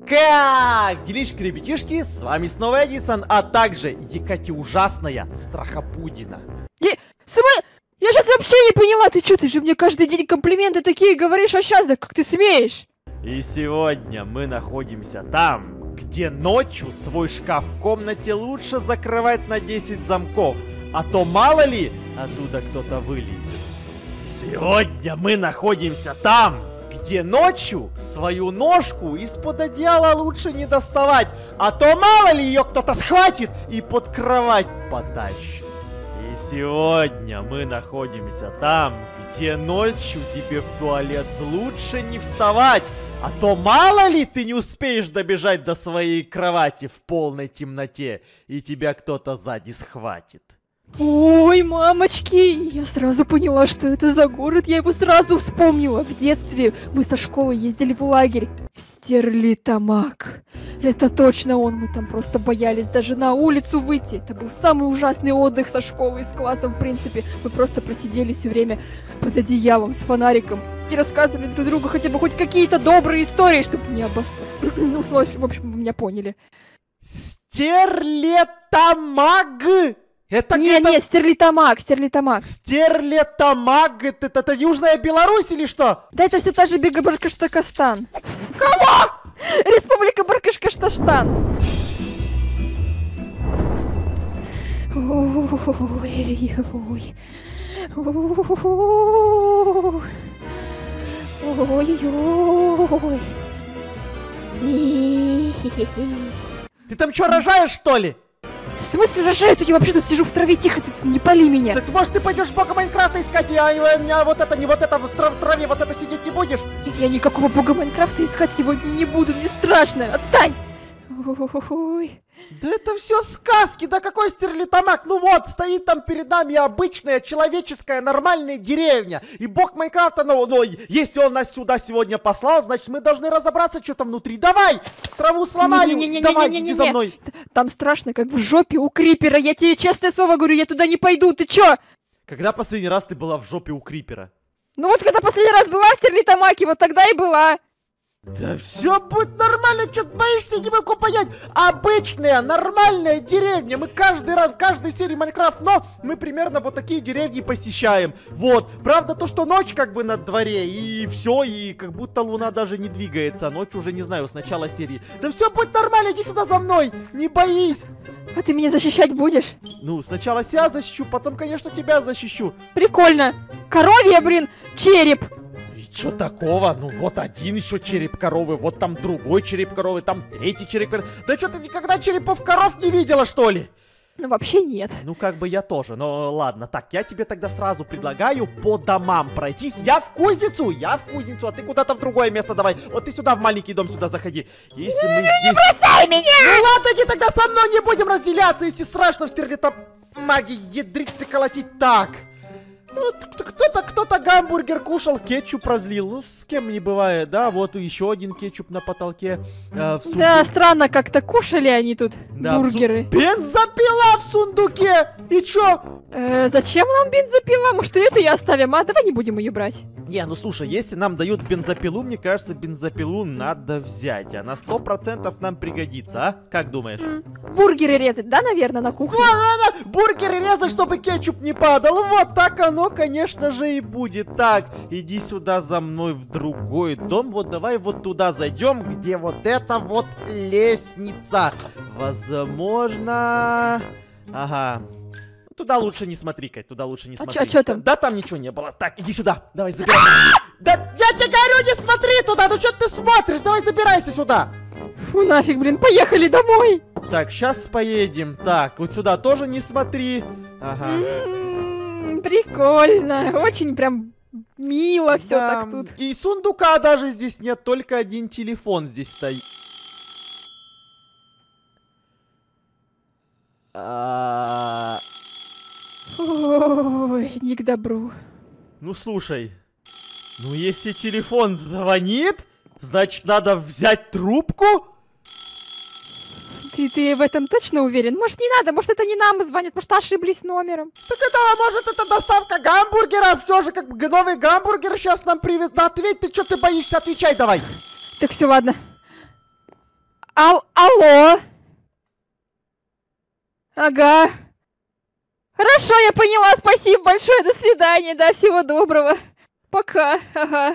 Как делишки, ребятишки, с вами снова Эдисон, а также Екати Ужасная Страхопудина. Я сейчас вообще не поняла, ты что, ты же мне каждый день комплименты такие говоришь, а сейчас да как ты смеешь? И сегодня мы находимся там, где ночью свой шкаф в комнате лучше закрывать на 10 замков, а то мало ли оттуда кто-то вылезет. Сегодня мы находимся там, где ночью свою ножку из-под одеяла лучше не доставать, а то мало ли ее кто-то схватит и под кровать потащит. И сегодня мы находимся там, где ночью тебе в туалет лучше не вставать, а то мало ли ты не успеешь добежать до своей кровати в полной темноте, и тебя кто-то сзади схватит. Ой, мамочки, я сразу поняла, что это за город, я его сразу вспомнила. В детстве мы со школы ездили в лагерь в Стерлитамак. Это точно он, мы там просто боялись даже на улицу выйти. Это был самый ужасный отдых со школы и с классом, в принципе. Мы просто просидели все время под одеялом с фонариком и рассказывали друг другу хотя бы хоть какие-то добрые истории, чтобы не обоссать. Ну, в общем, вы меня поняли. Стерлитамак! Это Нет, Стерлитамак. Стерлитамак, это Южная Беларусь или что? Да это все та же Башкортостан. Кого? Республика Башкортостан. Ой-ой-ой. Ой-ой-ой. Ты там что, рожаешь, что ли? В смысле рожаю? Я вообще тут сижу в траве, тихо, ты не пали меня. Так может ты пойдешь бога Майнкрафта искать, а вот это, не вот это, в траве вот это сидеть не будешь? Я никакого бога Майнкрафта искать сегодня не буду, мне страшно, отстань! Ой. Да это все сказки, да какой Стерлитамак? Ну вот, стоит там перед нами обычная человеческая нормальная деревня. И бог Майнкрафта, но если он нас сюда сегодня послал, значит мы должны разобраться, что там внутри. Давай, траву сломаю, давай, иди за мной. Там страшно, как в жопе у Крипера, я тебе честное слово говорю, я туда не пойду, ты чё? Когда последний раз ты была в жопе у Крипера? Ну вот когда последний раз была в Стерлитамаке, вот тогда и была. Да все будет нормально, что ты боишься, не могу понять. Обычная, нормальная деревня. Мы каждый раз, в каждой серии Майнкрафт, но мы примерно вот такие деревни посещаем. Вот, правда то, что ночь как бы на дворе, и все, и как будто луна даже не двигается. Ночь уже, не знаю, с начала серии. Да все будет нормально, иди сюда за мной, не боись. А ты меня защищать будешь? Ну, сначала себя защищу, потом, конечно, тебя защищу. Прикольно. Коровья, блин, череп. И чё такого? Ну вот один еще череп коровы, вот там другой череп коровы, там третий череп коровы. Да что ты никогда черепов коров не видела, что ли? Ну вообще нет. Ну как бы я тоже, но ладно. Так, я тебе тогда сразу предлагаю по домам пройтись. Я в кузницу, а ты куда-то в другое место давай. Вот ты сюда, в маленький дом, сюда заходи. Если мы здесь... Не бросай меня! Ну ладно, иди тогда со мной, не будем разделяться, если страшно в Стерлитамаке ядрить ты колотить так. Вот кто-то гамбургер кушал, кетчуп разлил. Ну, с кем не бывает, да? Вот еще один кетчуп на потолке. Да, странно как-то кушали они тут, да, бургеры. Бензопила в сундуке! И чё? Зачем нам бензопила? Может, эту и оставим, а? Давай не будем ее брать. Не, ну слушай, если нам дают бензопилу, мне кажется, бензопилу надо взять. Она 100% нам пригодится, а? Как думаешь? Бургеры резать, да, наверное, на кухне? Бургеры резать, чтобы кетчуп не падал. Вот так оно, конечно же, и будет. Так, иди сюда за мной в другой дом. Вот давай вот туда зайдем, где вот эта вот лестница. Возможно... Ага. Туда лучше не смотри, Кать, туда лучше не смотри. А чё там? Да там ничего не было. Так, иди сюда, давай забирай. Да я тебе говорю, не смотри туда, ну что ты смотришь? Давай забирайся сюда. Фу, нафиг, блин, поехали домой. Так, сейчас поедем. Так, вот сюда тоже не смотри. Ага. Прикольно, очень прям мило все так тут. И сундука даже здесь нет, только один телефон здесь стоит. Ой, не к добру. Ну слушай, ну если телефон звонит, значит надо взять трубку. Ты в этом точно уверен? Может не надо, может это не нам звонят, может ошиблись номером. Так это, может это доставка гамбургера, все же как бы новый гамбургер сейчас нам привез. Да ответь, ты что ты боишься, отвечай давай. Так все, ладно. Алло. Ага. Хорошо, я поняла, спасибо большое, до свидания, да, всего доброго. Пока, ага.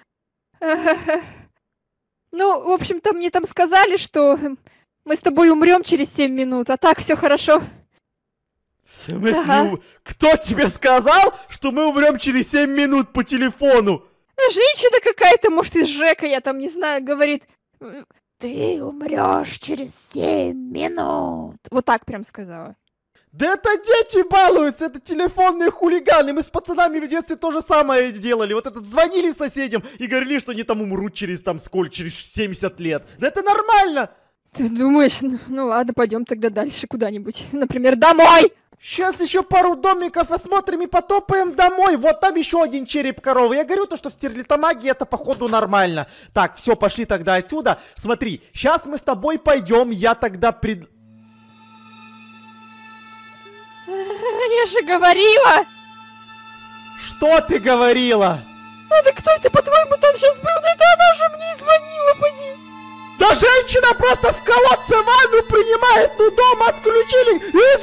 Ну, в общем-то, мне там сказали, что мы с тобой умрем через 7 минут, а так все хорошо. В смысле, кто тебе сказал, что мы умрем через 7 минут по телефону? Женщина какая-то, может, из ЖЭКа, я там не знаю, говорит, ты умрешь через 7 минут. Вот так прям сказала. Да это дети балуются, это телефонные хулиганы. Мы с пацанами в детстве то же самое делали. Вот этот звонили соседям и говорили, что они там умрут через там сколько, через 70 лет. Да это нормально. Ты думаешь, ну ладно, пойдем тогда дальше куда-нибудь. Например, домой! Сейчас еще пару домиков осмотрим и потопаем домой. Вот там еще один череп коровы. Я говорю, то, что в Стерлитамаге это походу нормально. Так, все, пошли тогда отсюда. Смотри, сейчас мы с тобой пойдем, я тогда Я же говорила! Что ты говорила? А да кто это, по-твоему, там сейчас был? Да это она же мне и звонила, поди! Да женщина просто в колодце ванну принимает, ну дома отключили,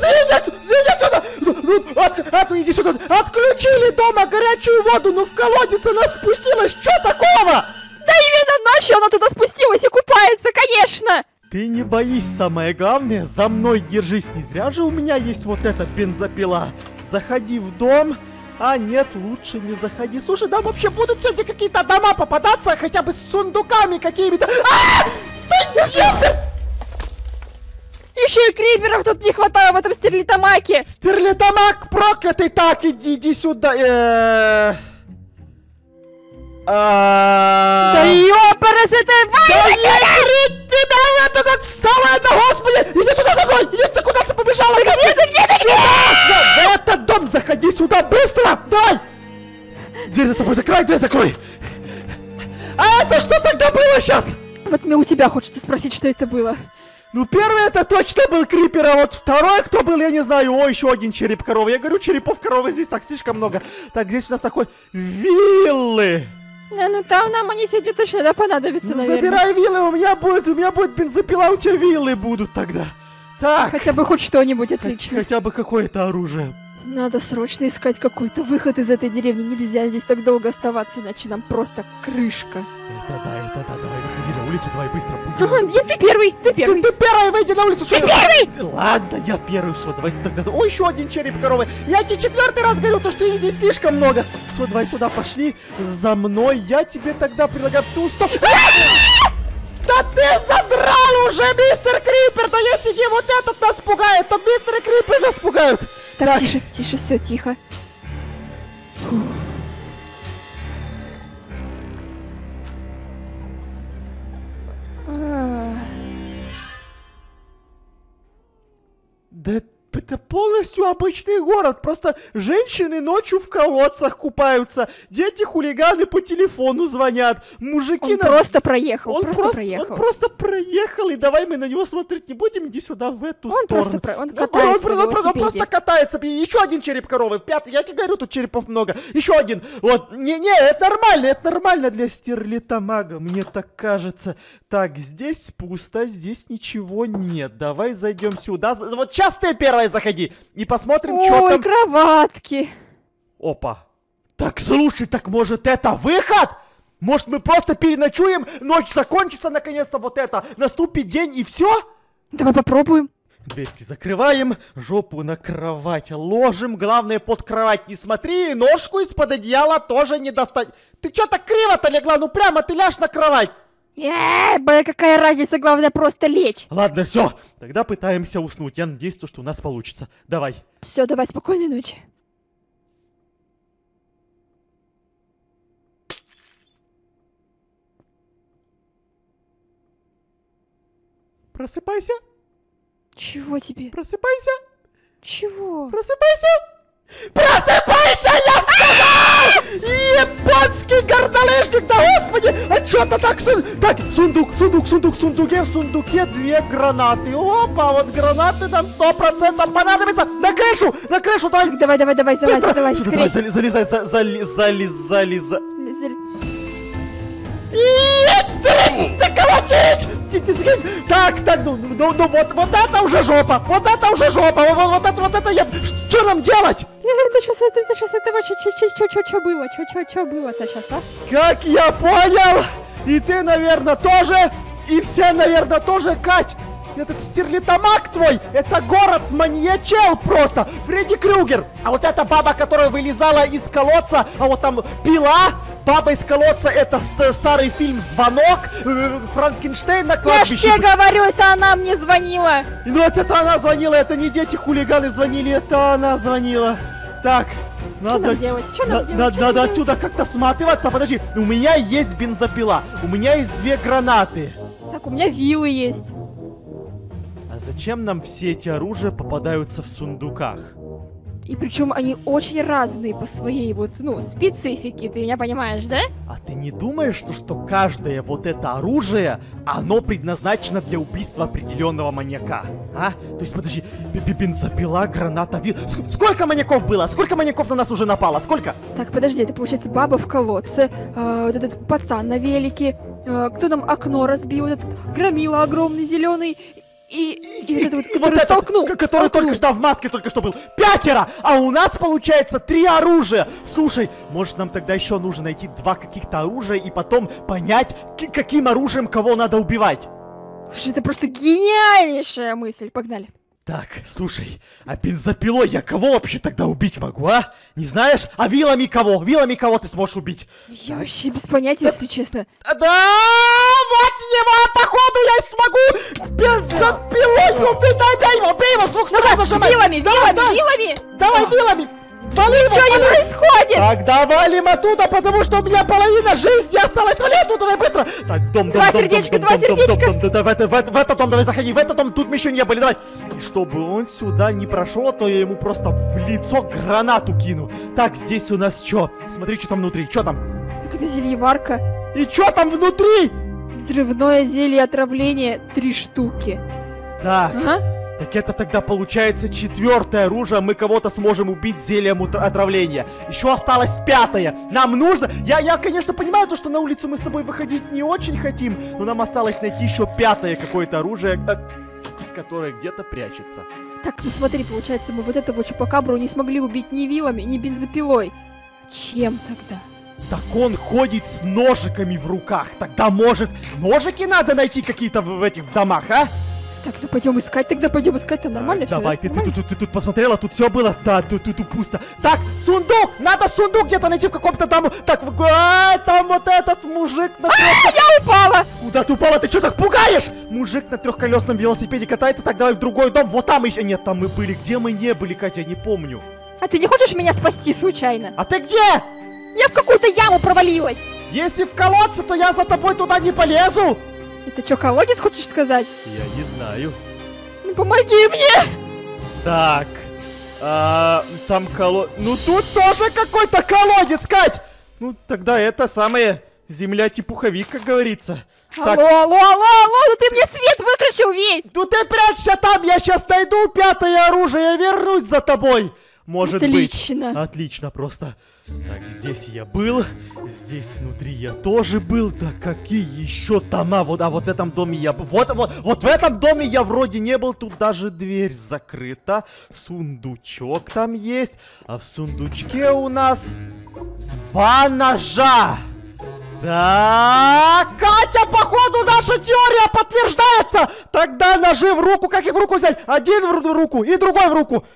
иди сюда, отключили дома горячую воду, ну в колодец она спустилась, что такого? Да именно ночью она туда спустилась и купается, конечно! Ты не боись, самое главное, за мной держись, не зря же у меня есть вот эта бензопила. Заходи в дом, а нет, лучше не заходи. Слушай, там вообще будут сегодня какие-то дома попадаться, хотя бы с сундуками какими-то. Еще и криперов тут не хватало в этом Стерлитамаке. Стерлитамак проклятый, так, иди сюда. Да ёпарас, это да ебрит тебя в этот самый, да господи! Иди сюда за мной! Иди, ты куда ты побежала? Где? В этот дом заходи сюда, быстро! Дай! Дверь за собой закрой, дверь закрой! А это что тогда было сейчас? Вот мне у тебя хочется спросить, что это было. Ну, первый это точно был крипер, а вот второй кто был, я не знаю. О, еще один череп коровы. Я говорю, черепов коровы здесь так слишком много. Так, здесь у нас такой виллы. Ну там нам они сегодня точно понадобятся, наверное. Забирай виллы, у меня будет бензопила, у тебя виллы будут тогда. Так. Хотя бы хоть что-нибудь, отлично. Хотя бы какое-то оружие. Надо срочно искать какой-то выход из этой деревни. Нельзя здесь так долго оставаться, иначе нам просто крышка. Это да, давай выходи на улицу, давай быстро. Ты первый. Ты первый, выйди на улицу. Ты первый! Ладно, я первый, что, давай тогда... О, еще один череп коровы. Я тебе 4-й раз говорю, то, что их здесь слишком много. Все, давай сюда пошли, за мной. Я тебе тогда предлагаю в ту сторону. Да ты задрал уже, мистер Крипер! Да если не вот этот нас пугает, то мистер Крипер нас пугают! Так, тише, все, тихо. Фух. Да это полностью обычный город, просто женщины ночью в колодцах купаются, дети хулиганы по телефону звонят, мужики... Он просто проехал, Он просто проехал, и давай мы на него смотреть не будем, иди сюда в эту сторону. Он катается он просто катается, еще один череп коровы, пятый, я тебе говорю, тут черепов много, еще один, вот, это нормально для Стерлитамага, мне так кажется. Так, здесь пусто, здесь ничего нет, давай зайдем сюда, вот сейчас ты первая заходи и посмотрим, что там. Ой, кроватки. Опа. Так, слушай, так может это выход? Может мы просто переночуем, ночь закончится наконец-то вот это, наступит день и все? Давай попробуем. Дверьки закрываем, жопу на кровать ложим, главное под кровать не смотри, и ножку из-под одеяла тоже не достать. Ты чё так криво-то легла, ну прямо ты ляжь на кровать. Какая разница, главное просто лечь. Ладно, все, тогда пытаемся уснуть. Я надеюсь, что у нас получится. Давай. Все, давай, спокойной ночи. Просыпайся. Чего тебе? Просыпайся. Чего? Просыпайся. Просыпайся, я сказал! Японский горнолыжник, да господи! А чё-то так... Так, в сундуке 2 гранаты. Опа, вот гранаты нам 100% понадобятся. На крышу, давай. Давай, залазь, скорее. Залезай. Ты колотить! Так, ну, вот это уже жопа! Вот это уже жопа! Вот это я... Что нам делать? Это что было? Что было-то сейчас, а? Как я понял! И ты, наверное, тоже! И все, наверное, тоже, Кать! Этот стерлитамак твой, это город-маньячел просто! Фредди Крюгер! А вот эта баба, которая вылезала из колодца, а вот там пила, баба из колодца, это старый фильм «Звонок», Франкенштейн на кладбище. Я же тебе говорю, это она мне звонила! Ну это она звонила, это не дети-хулиганы звонили, это она звонила. Так, надо отсюда как-то сматываться. Подожди, у меня есть бензопила, у меня есть 2 гранаты. Так, у меня вилы есть. А зачем нам все эти оружия попадаются в сундуках? И причем они очень разные по своей специфике, ты меня понимаешь, да? А ты не думаешь, что каждое вот это оружие, оно предназначено для убийства определенного маньяка? А? То есть, подожди, бензопила, граната, вил... Сколько маньяков было? Сколько маньяков на нас уже напало? Сколько? Так, подожди, это получается баба в колодце, вот этот пацан на велике, кто нам окно разбил, вот этот громила огромный зеленый. И вот этот, который только что в маске только что был. 5! А у нас получается 3 оружия. Слушай, может нам тогда еще нужно найти 2 каких-то оружия и потом понять, каким оружием кого надо убивать. Слушай, это просто гениальнейшая мысль. Погнали. Так, слушай, а бензопилой я кого вообще тогда убить могу, а? Не знаешь? А вилами кого? Вилами кого ты сможешь убить? Я вообще без понятия, если честно. Да, вот его, походу я смогу бензопилой убить. Бей его, с 2 сторон зажимай. Вилами! Давай вилами! Ничего не происходит! Тогда валим оттуда, потому что у меня половина жизни осталась. Вали оттуда, давай быстро! Так, в дом, два сердечка! В этот дом давай заходи, в этот дом, тут мы еще не были, давай! И чтобы он сюда не прошел, то я ему просто в лицо гранату кину. Так, здесь у нас что? Смотри, что там внутри, что там? Так это зельеварка. И что там внутри? Взрывное зелье отравления 3 штуки. Так. Так это тогда получается 4-е оружие, мы кого-то сможем убить зельем отравления. Еще осталось 5-е. Нам нужно... Я, конечно, понимаю то, что на улицу мы с тобой выходить не очень хотим, но нам осталось найти еще 5-е какое-то оружие, которое где-то прячется. Так, ну смотри, получается, мы вот этого чупакабру не смогли убить ни вилами, ни бензопилой. Чем тогда? Так он ходит с ножиками в руках. Тогда, может, ножики надо найти какие-то в домах, а? Так, ну пойдем искать, тогда пойдем искать, там нормально все. Давай, ты тут посмотрела, тут все было? Да, тут пусто. Так, сундук! Надо сундук где-то найти в каком-то там... Так, там вот этот мужик на... Я упала! Куда ты упала? Ты что так пугаешь? Мужик на 3-колесном велосипеде катается, так давай в другой дом. Вот там еще... Нет, там мы были. Где мы не были, Катя, я не помню. А ты не хочешь меня спасти случайно? А ты где? Я в какую-то яму провалилась. Если в колодце, то я за тобой туда не полезу. Это что, колодец хочешь сказать? Я не знаю. Ну помоги мне! Так, там Ну тут тоже какой-то колодец, Кать! Ну тогда это самое земля-типуховик, как говорится. Так. Алло, ну ты мне свет выключил весь! Ну ты прячься там, я сейчас найду 5-е оружие и вернусь за тобой. Может Отлично. быть. Отлично просто. Так, здесь я был, здесь внутри я тоже был. Да какие еще дома? Вот в этом доме я был. Вот в этом доме я вроде не был. Тут даже дверь закрыта. Сундучок там есть. А в сундучке у нас 2 ножа. Да, Катя, походу наша теория подтверждается. Тогда ножи в руку. Как их в руку взять? Один в руку и другой в руку.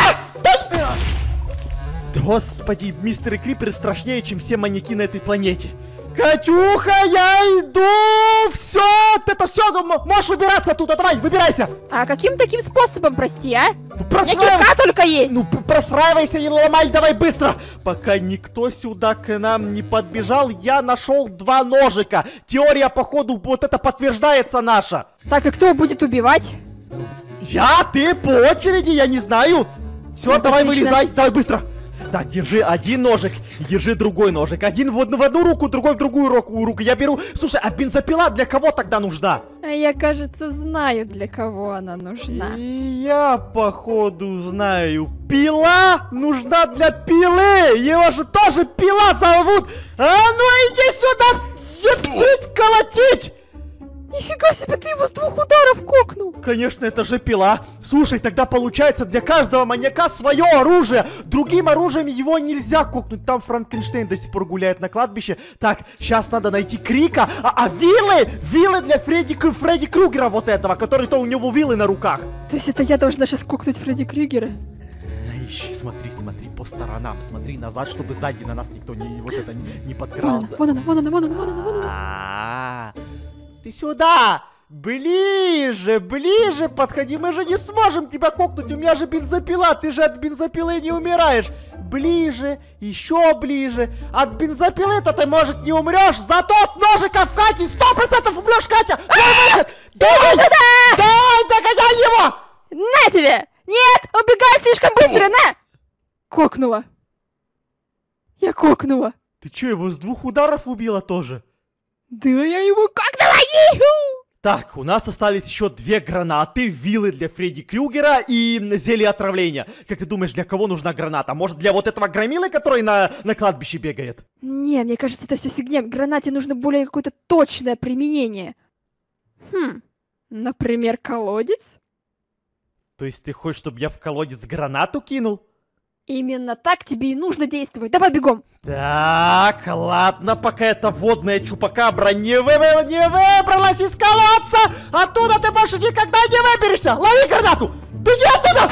Господи, мистеры Криперы страшнее, чем все маньяки на этой планете. Катюха, я иду! Все, это все, можешь выбираться оттуда, давай, выбирайся! А каким таким способом, прости, а? Ну, у меня кирка только есть! Ну, простраивайся, не ломай, давай быстро! Пока никто сюда к нам не подбежал, я нашел 2 ножика. Теория, походу, вот это подтверждается наша. Так, и кто будет убивать? Я, ты, по очереди, я не знаю. Все, давай вылезай, давай быстро. Так, держи один ножик и держи другой ножик. Один в одну руку, другой в другую руку. Я беру... Слушай, а бензопила для кого тогда нужна? А я, кажется, знаю, для кого она нужна. И я, походу, знаю. Пила нужна для пилы. Его же тоже пила зовут. А ну иди сюда, колотить. Нифига себе, ты его с 2 ударов кокнул! Конечно, это же пила. Слушай, тогда получается для каждого маньяка свое оружие. Другим оружием его нельзя кокнуть. Там Франкенштейн до сих пор гуляет на кладбище. Так, сейчас надо найти Крика. А вилы? Вилы для Фредди Крюгера вот этого, который-то у него вилы на руках. То есть это я должна сейчас кокнуть Фредди Крюгера? Ищи, смотри по сторонам, смотри назад, чтобы сзади на нас никто не подкрался. Вон она. Ты сюда! Ближе подходи, мы же не сможем тебя кокнуть, у меня же бензопила, ты же от бензопилы не умираешь. Ближе, еще ближе. От бензопилы-то ты, может, не умрешь, зато от ножика в Кате 100% умрешь, Катя! Давай, догоняй его! На тебе! Нет, убегай слишком быстро, на! Кокнула. Я кокнула. Ты че, его с 2 ударов убила тоже? Да я его кокнула! Так, у нас остались еще 2 гранаты, вилы для Фредди Крюгера и зелье отравления. Как ты думаешь, для кого нужна граната? Может, для вот этого громилы, который на кладбище бегает? Не, мне кажется, это все фигня. Гранате нужно более какое-то точное применение. Например, колодец? То есть ты хочешь, чтобы я в колодец гранату кинул? Именно так тебе и нужно действовать. Давай бегом. Так, ладно, пока эта водная чупакабра не выбралась из колодца, оттуда ты больше никогда не выберешься. Лови гранату! Беги оттуда!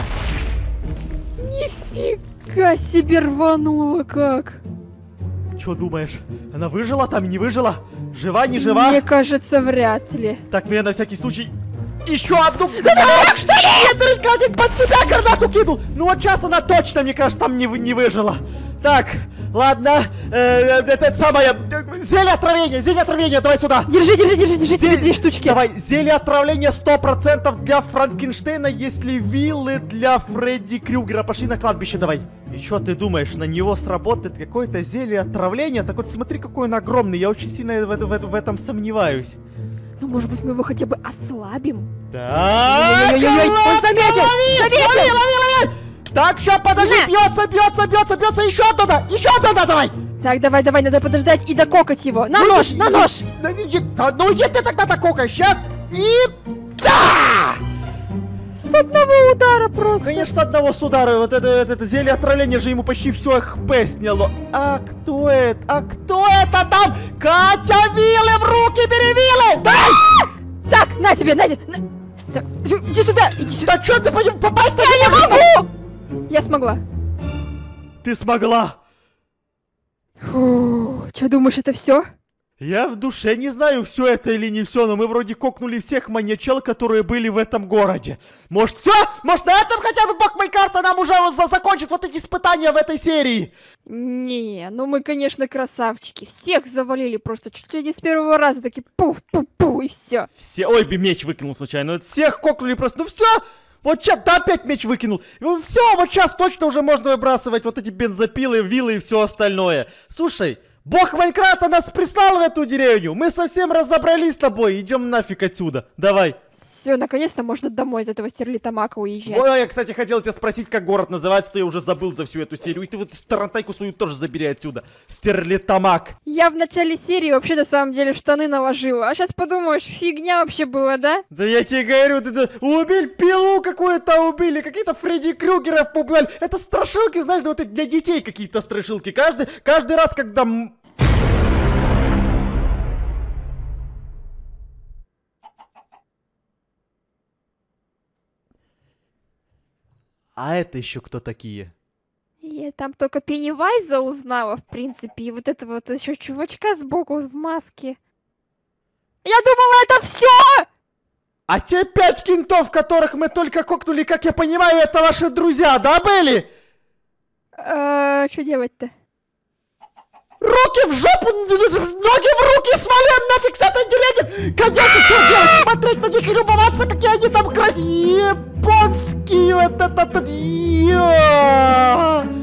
Нифига себе рванула как. Чё думаешь, она выжила там, не выжила? Жива, не жива? Мне кажется, вряд ли. Так, я на всякий случай еще одну гранату! Что ли? Под себя гранату кинул! Ну вот сейчас она точно, мне кажется, там не выжила. Так, ладно, это самое, зелье отравления, давай сюда. Держи тебе 2 штучки. Давай, зелье отравления 100% для Франкенштейна, если виллы для Фредди Крюгера. Пошли на кладбище, давай. И что ты думаешь, на него сработает какое-то зелье отравления? Так вот смотри, какой он огромный, я очень сильно в этом сомневаюсь. Ну, может быть, мы его хотя бы ослабим? Так, Ой-ой-ой, он заметил! Лови! Так, сейчас, подожди, бьется, еще оттуда, давай! Так, давай, надо подождать и дококать его. На нож! Ну иди ты тогда дококай, сейчас, и... Да! С одного удара просто. Конечно, одного с удара, вот это зелье отравления же ему почти все ХП сняло. А кто это там? Катя, вилы в руки, бери вилы! Дай! Так, на тебе! Так, иди сюда! Да что ты по нему попасть? Я не могу! Я смогла. Ты смогла. Фу, что думаешь, это все? Я в душе не знаю, все это или не все, но мы вроде кокнули всех маньячел, которые были в этом городе. Может, все? Может, на этом хотя бы бог Майнкрафта нам уже закончит вот эти испытания в этой серии? Не, ну мы, конечно, красавчики. Всех завалили просто чуть ли не с первого раза, таки пуф-пуф-пуф, и все. Ой, меч выкинул случайно. Всех кокнули просто, ну все. Вот сейчас, да, опять меч выкинул. Все, вот сейчас точно уже можно выбрасывать вот эти бензопилы, вилы и все остальное. Слушай, бог Майнкрафта нас прислал в эту деревню. Мы совсем разобрались с тобой. Идем нафиг отсюда. Давай. Все, наконец-то можно домой из этого Стерлитамака уезжать. Ой, я, кстати, хотел тебя спросить, как город называется, то я уже забыл за всю эту серию. И ты вот тарантайку свою тоже забери отсюда. Стерлитамак. Я в начале серии вообще на самом деле штаны наложила. А сейчас подумаешь, фигня вообще была, да? Да я тебе говорю, убили пилу какую-то убили, какие-то Фредди Крюгеров побывали. Это страшилки, знаешь, да вот для детей какие-то страшилки. Каждый раз, когда... А это еще кто такие? Я там только Пеннивайза узнала, в принципе, и вот этого вот еще чувачка сбоку в маске. Я думала, это все! А те 5 кентов, которых мы только кокнули, как я понимаю, это ваши друзья, да, были? Что делать-то? Руки в жопу, ноги в руки, сваливаем нафиг с этой деревни! Конечно, что делать? Смотреть на них и любоваться, какие они там красивые! Японские, вот это...